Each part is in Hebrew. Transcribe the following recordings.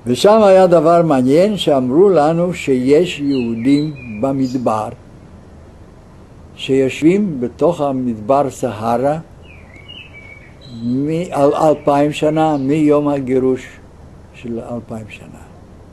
ושם היה דבר מעניין שאמרו לנו שיש יהודים במדבר שיושבים בתוך המדבר סהרה על 2000 שנה, מיום הגירוש של 2000 שנה.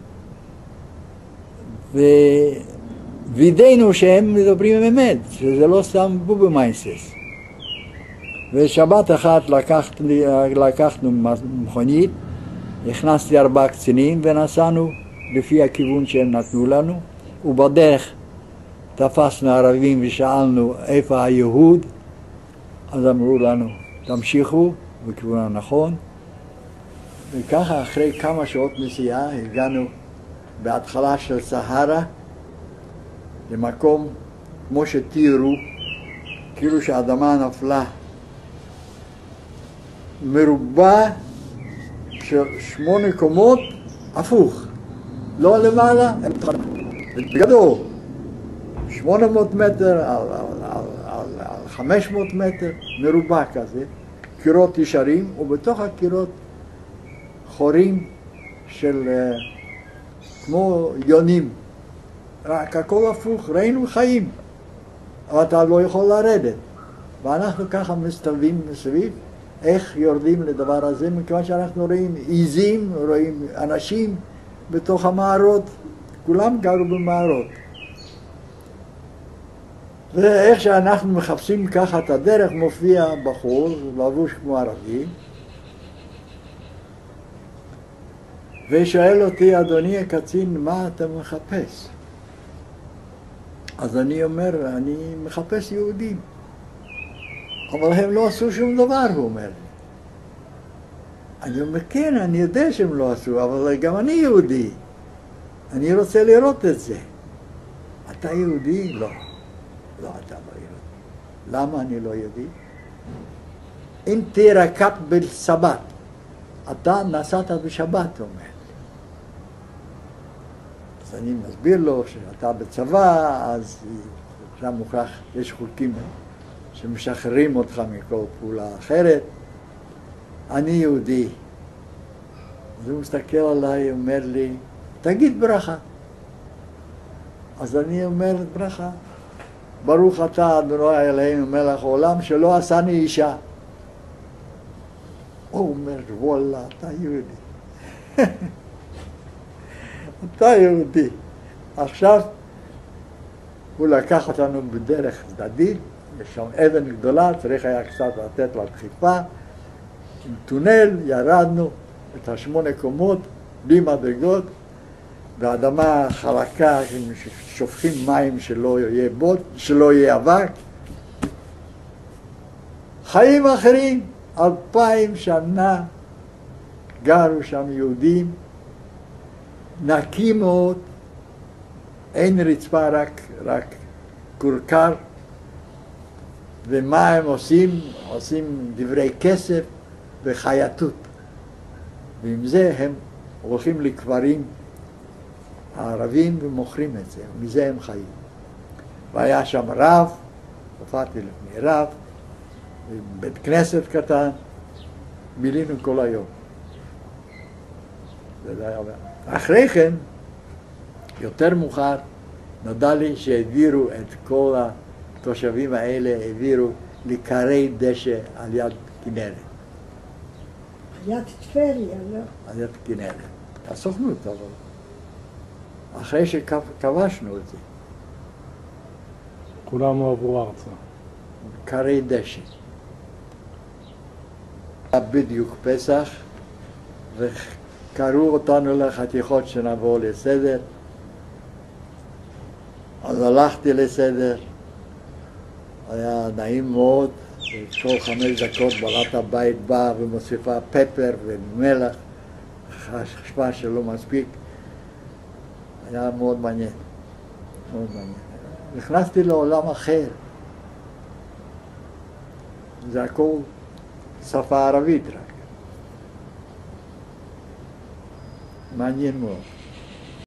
ווידאנו שהם מדברים אמת, שזה לא סתם בובמיינסס. ושבת אחת לקחנו מכונית, הכנסתי 4 קצינים ונסענו לפי הכיוון שהם נתנו לנו, ובדרך תפסנו ערבים ושאלנו איפה היהוד, אז אמרו לנו תמשיכו בכיוון הנכון, וככה אחרי כמה שעות נסיעה הגענו בהתחלה של סהרה למקום כמו שתיארו, כאילו שהאדמה נפלה מרובע של 8 קומות הפוך, לא למעלה, בגדול 800 מטר על 500 מטר, מרובע כזה, קירות ישרים, ובתוך הקירות חורים של כמו יונים, רק הכל הפוך, ראינו חיים, אבל אתה לא יכול לרדת. ואנחנו ככה מסתובבים מסביב, איך יורדים לדבר הזה, מכיוון שאנחנו רואים עיזים, רואים אנשים בתוך המערות, כולם גרו במערות. ואיך שאנחנו מחפשים ככה את הדרך, מופיע בחור, לבוש כמו ערבי, ושואל אותי, אדוני הקצין, מה אתה מחפש? אז אני אומר, אני מחפש יהודים. אבל הם לא עשו שום דבר, הוא אומר לי. אני אומר, כן, אני יודע שהם לא עשו, אבל גם אני יהודי. אני רוצה לראות את זה. אתה יהודי? לא. לא, אתה לא יהודי. למה אני לא יהודי? אם תירקב בסבת, אתה נסעת בשבת, הוא אומר. אז אני מסביר לו שאתה בצבא, אז שם מוכרח, יש חוקים שמשחררים אותך מכל פעולה אחרת. אני יהודי. אז הוא מסתכל עליי, אומר לי, תגיד ברכה. אז אני אומר ברכה. ברוך אתה, אדוני אלוהינו מלך העולם, שלא עשני אישה. הוא אומר, וואלה, אתה יהודי. אתה יהודי. עכשיו הוא לקח אותנו בדרך צדדית, יש שם אבן גדולה, צריך היה קצת לתת לה דחיפה, עם טונל, ירדנו את 8 קומות, בלי מדרגות, באדמה חלקה, שופכים מים שלא יהיה בוט, שלא יהיה אבק. חיים אחרים, 2000 שנה גרו שם יהודים, נקי מאוד, אין רצפה, רק קורקר. ומה הם עושים? עושים דברי כסף וחייטות. ועם זה הם הולכים לקברים הערבים ומוכרים את זה, ומזה הם חיים. והיה שם רב, הופעתי לפני רב, בית כנסת קטן, מילינו כל היום. אחרי כן, יותר מאוחר, נודע לי שהעבירו את כל התושבים האלה, העבירו לכרי דשא על יד כנרת. על יד טבריה, לא? על יד כנרת. הסוכנות, אבל אחרי שכבשנו את זה. כולם עברו ארצה. כרי דשא. היה בדיוק פסח, וקראו אותנו לחתיכות שנבוא לסדר. אז הלכתי לסדר, היה נעים מאוד, כל 5 דקות בעלת הבית באה ומוסיפה פפר ומלח, חשבה שלא מספיק. היה מאוד מעניין, מאוד מעניין. נכנסתי לעולם אחר. זה הכל שפה ערבית רק. מעניין מאוד.